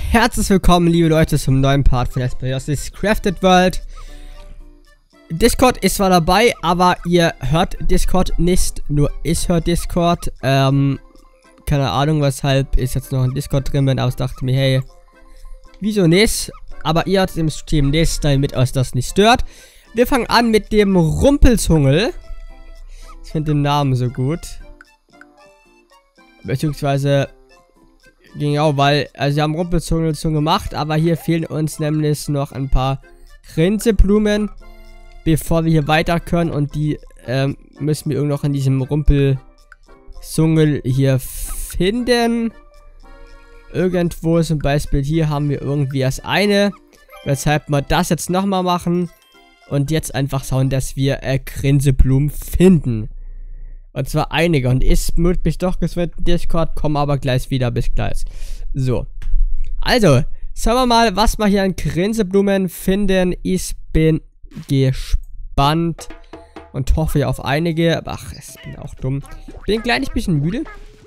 Herzlich willkommen, liebe Leute, zum neuen Part von Let's Crafted World. Discord ist zwar dabei, aber ihr hört Discord nicht, nur ich höre Discord. Keine Ahnung, weshalb ich jetzt noch in Discord drin bin, aber ich dachte mir, hey, wieso nicht? Aber ihr hört im Stream nicht, damit euch das nicht stört. Wir fangen an mit dem Rumpelzungel. Ich finde den Namen so gut. Beziehungsweise, genau, weil, also wir haben Rumpelzungel schon gemacht, aber hier fehlen uns nämlich noch ein paar Grinseblumen, bevor wir hier weiter können, und die müssen wir irgendwo noch in diesem Rumpelzungel hier finden. Irgendwo zum Beispiel hier haben wir irgendwie erst eine, weshalb wir das jetzt nochmal machen und jetzt einfach schauen, dass wir Grinseblumen finden. Und zwar einige. Und ich mute mich doch geswitcht in Discord, komme aber gleich wieder, bis gleich. So. Also, schauen wir mal, was wir hier an Grinseblumen finden. Ich bin gespannt und hoffe auf einige. Ach, ich bin auch dumm. Bin ein kleines bisschen müde.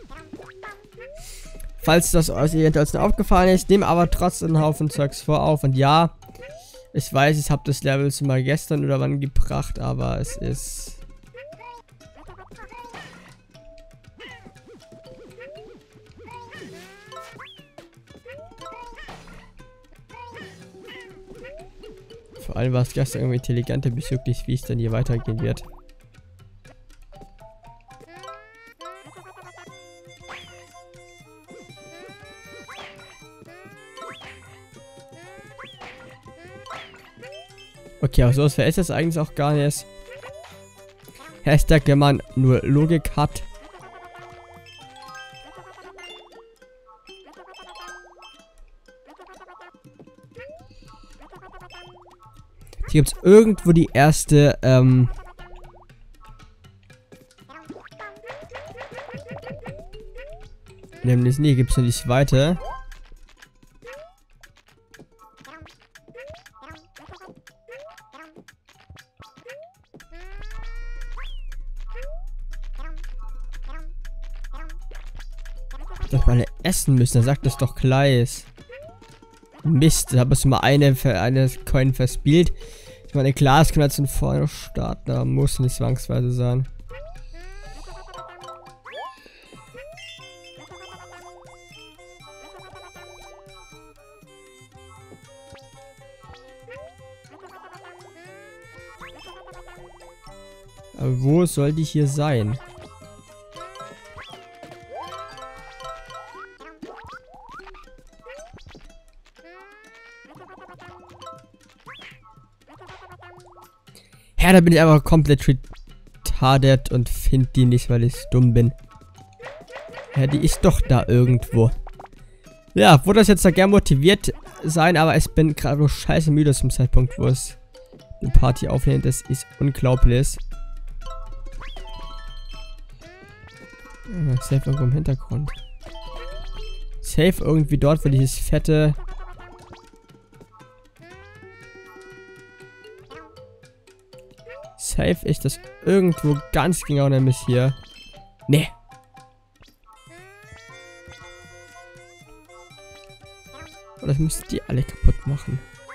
Falls das euch eventuell schon aufgefallen ist, nehme aber trotzdem einen Haufen Zeugs auf. Und ja, ich weiß, ich habe das Level schon mal gestern oder wann gebracht, aber es ist... Vor allem war es gestern irgendwie intelligenter bezüglich, wie es dann hier weitergehen wird. Okay, aber so ist es eigentlich auch gar nicht. Hashtag, wenn man nur Logik hat. Hier gibt es irgendwo die erste, nämlich, nee, gibt es noch die zweite. Dass wir alle essen müssen, dann sagt das doch gleich. Mist, da habe ich mal eine Coin verspielt. Ich meine, klar, es kann jetzt von vorne starten, aber muss nicht zwangsweise sein. Aber wo soll die hier sein? Ja, da bin ich einfach komplett retarded und finde die nicht, weil ich dumm bin. Ja, die ist doch da irgendwo. Ja, wurde das jetzt da gern motiviert sein, aber ich bin gerade so scheiße müde zum Zeitpunkt, wo es die Party aufnimmt. Das ist unglaublich. Safe irgendwo im Hintergrund. Safe irgendwie dort, wo dieses fette... Safe ist das irgendwo ganz genau, nämlich hier. Nee. Und das müsste die alle kaputt machen.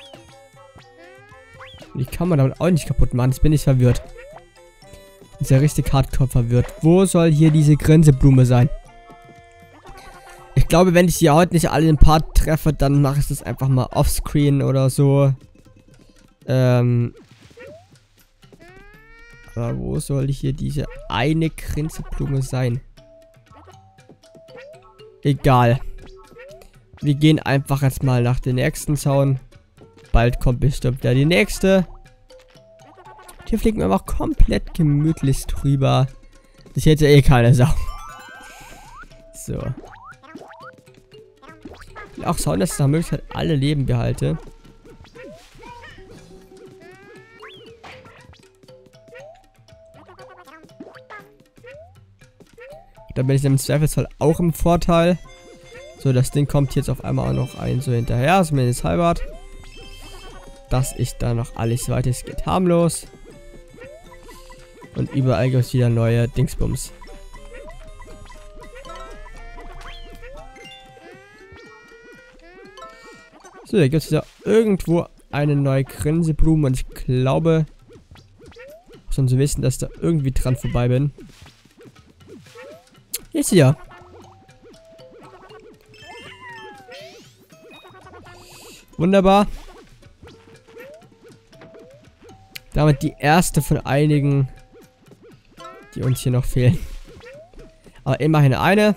Und die kann man damit auch nicht kaputt machen. Jetzt bin ich verwirrt. Ist ja richtig hardcore verwirrt. Wo soll hier diese Grinseblume sein? Ich glaube, wenn ich sie heute nicht alle im Part treffe, dann mache ich das einfach mal offscreen oder so. Aber wo soll hier diese eine Grinseblume sein? Egal. Wir gehen einfach jetzt mal nach dem nächsten Zaun. Bald kommt bestimmt ja die nächste. Hier fliegen wir einfach komplett gemütlich drüber. Das hätte ja eh keine Sau. So. Auch schauen, dass ich nach Möglichkeit alle Leben behalte. Da bin ich im Zweifelsfall auch im Vorteil. So, das Ding kommt jetzt auf einmal auch noch ein so hinterher. Zumindest halbert. Dass ich da noch alles weiter. Es geht harmlos. Und überall gibt es wieder neue Dingsbums. So, hier gibt es ja irgendwo eine neue Grinseblume und ich glaube, schon zu wissen, dass ich da irgendwie dran vorbei bin. Hier ist sie ja. Wunderbar. Damit die erste von einigen, die uns hier noch fehlen. Aber immerhin eine.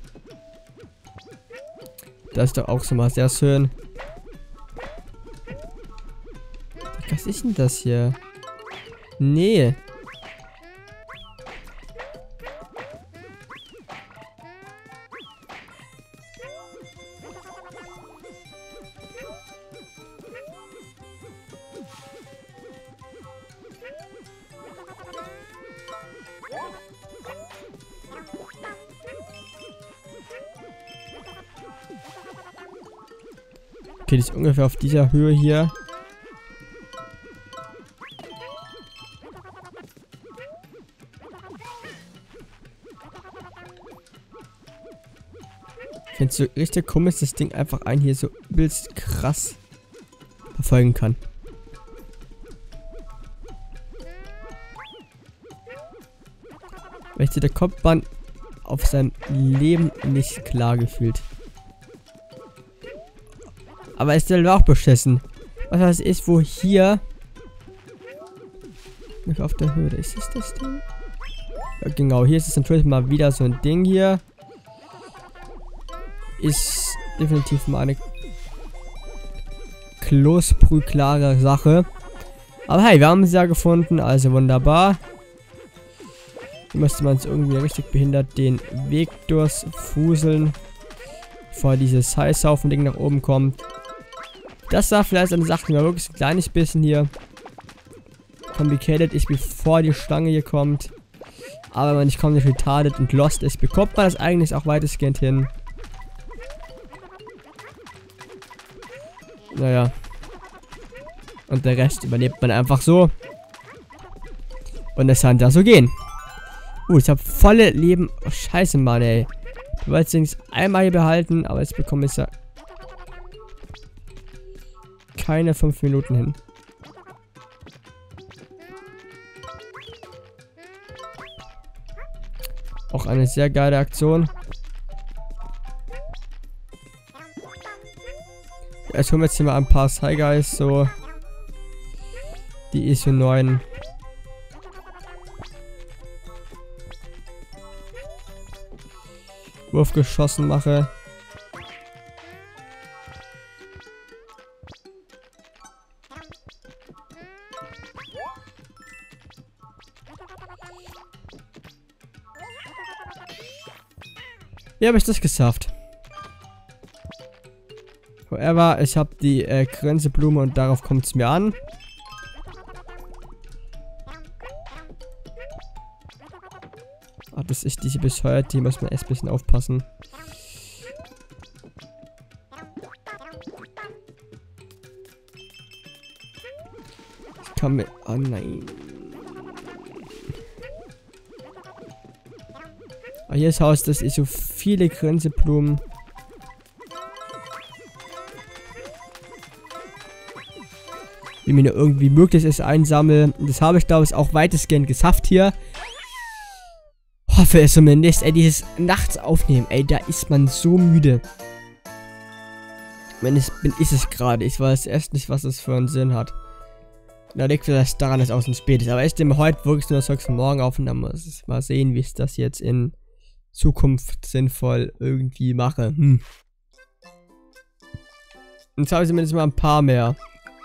Das ist doch auch schon mal sehr schön. Was ist denn das hier? Nee. Okay, das ist ungefähr auf dieser Höhe hier. Ich finde es so richtig komisch, dass das Ding einfach einen hier so übelst krass verfolgen kann. Weißt du, da kommt man auf seinem Leben nicht klar gefühlt. Aber ist der auch beschissen. Was das ist, wo hier... Auf der Höhe, ist es das Ding? Ja, genau, hier ist es natürlich mal wieder so ein Ding hier. Ist definitiv mal eine klare Sache. Aber hey, wir haben sie ja gefunden, also wunderbar. Hier müsste man es irgendwie richtig behindert den Weg durchfuseln, bevor dieses Heißhaufen-Ding nach oben kommt. Das war vielleicht eine Sache, die mal wirklich ein kleines bisschen hier complicated ist, bevor die Schlange hier kommt. Aber wenn man nicht komplett retarded und lost ist, bekommt man das eigentlich auch weitestgehend hin. Naja. Und der Rest überlebt man einfach so. Und es kann da so gehen. Ich habe volle Leben. Oh, scheiße, Mann, ey. Du wolltest es einmal hier behalten, aber jetzt bekomme ich ja keine 5 Minuten hin. Auch eine sehr geile Aktion. Jetzt holen wir jetzt hier mal ein paar Shy Guys, so die ISO 9 Wurf geschossen mache. Wie habe ich das geschafft? However, ich habe die Grinseblume und darauf kommt es mir an. Ah, das ist diese bescheuert, die muss man erst ein bisschen aufpassen. Ich kann mir... Oh nein. Ah, hier ist Haus, das ist so viele Grinseblumen. Wie mir nur irgendwie möglich ist, einsammeln. Das habe ich, glaube ich, auch weitestgehend geschafft hier. Hoffe es zumindest. Ey, dieses Nachts aufnehmen, ey, da ist man so müde. Wenn es bin, ist es gerade. Ich weiß erst nicht, was das für einen Sinn hat. Da liegt vielleicht daran, dass es außen spät ist. Aber ich nehme heute wirklich nur das Zeug von morgen auf und dann muss ich mal sehen, wie ich das jetzt in Zukunft sinnvoll irgendwie mache. Jetzt habe ich zumindest mal ein paar mehr.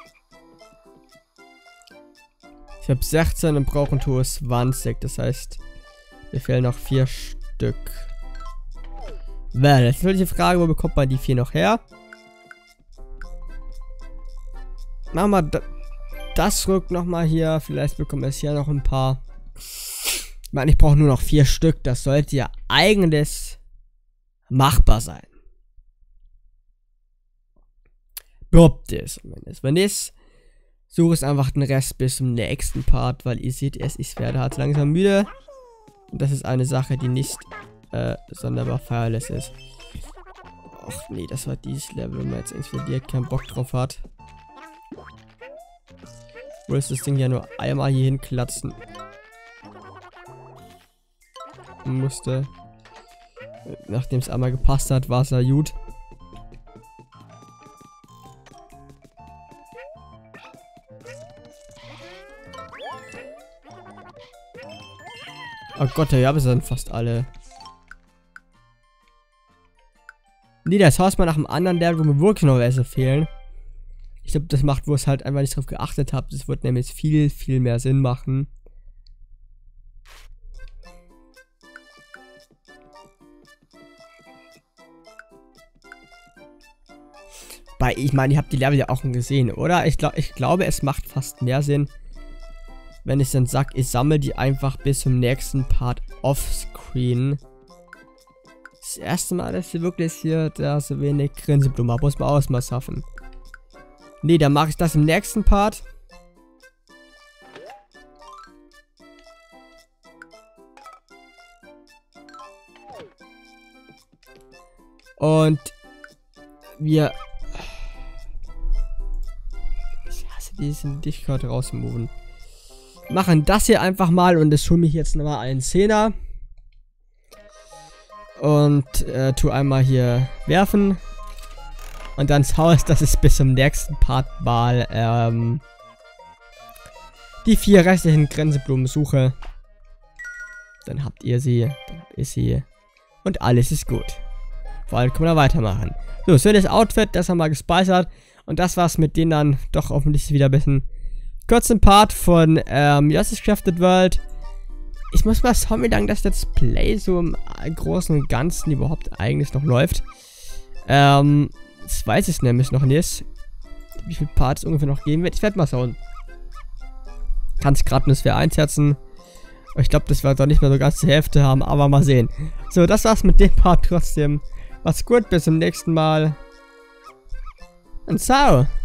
Ich habe 16 und brauche ein Tour 20. Das heißt, mir fehlen noch 4 Stück. Well, jetzt natürlich die Frage, wo bekommt man die 4 noch her? Machen wir das rück nochmal hier. Vielleicht bekommen wir es hier noch ein paar. Ich meine, ich brauche nur noch 4 Stück. Das sollte ja eigentlich machbar sein. Behaupte es zumindest. Wenn nicht, suche ich einfach den Rest bis zum nächsten Part, weil ihr seht es, ich werde halt langsam müde. Und das ist eine Sache, die nicht sonderbar feierlich ist. Och nee, das war dieses Level, wenn man jetzt irgendwie direkt keinen Bock drauf hat. Wo ist das Ding ja nur einmal hier hinklatschen musste. Nachdem es einmal gepasst hat, war es ja gut. Oh Gott, ja, wir sind fast alle. Nee, das Haus mal nach dem anderen Level, wo mir wirklich noch welche fehlen. Ich glaube, das macht, wo es halt einfach nicht drauf geachtet habt. Das wird nämlich viel, viel mehr Sinn machen. Weil, ich meine, ihr habt die Level ja auch schon gesehen, oder? Ich glaube, es macht fast mehr Sinn, wenn ich dann sage, ich sammle die einfach bis zum nächsten Part offscreen. Das erste Mal, dass ich wirklich hier da so wenig Grinseblume habe, muss man auch mal schaffen. Nee, dann mache ich das im nächsten Part. Und wir... Ich hasse diesen Discord rausmoven. Machen das hier einfach mal und das hole mich jetzt nochmal einen 10er. Und tu einmal hier werfen. Und dann das Haus, dass ich bis zum nächsten Part mal die 4 restlichen Grinseblumen suche. Dann habt ihr sie, dann habt ihr sie. Und alles ist gut. Vor allem können wir da weitermachen. So, schönes Outfit, das haben wir gespeichert. Und das war's mit denen dann doch offensichtlich wieder ein bisschen kurzen Part von Yoshi's Crafted World. Ich muss mal schauen, wie lange das Let's Play so im Großen und Ganzen überhaupt eigentlich noch läuft. Das weiß ich nämlich noch nicht. Wie viele Parts ungefähr noch geben wird. Ich werde mal schauen. Kann es gerade nur für einschätzen. Ich glaube, das wird doch nicht mehr so ganz die Hälfte haben, aber mal sehen. So, das war's mit dem Part trotzdem. Macht's gut, bis zum nächsten Mal. Und ciao.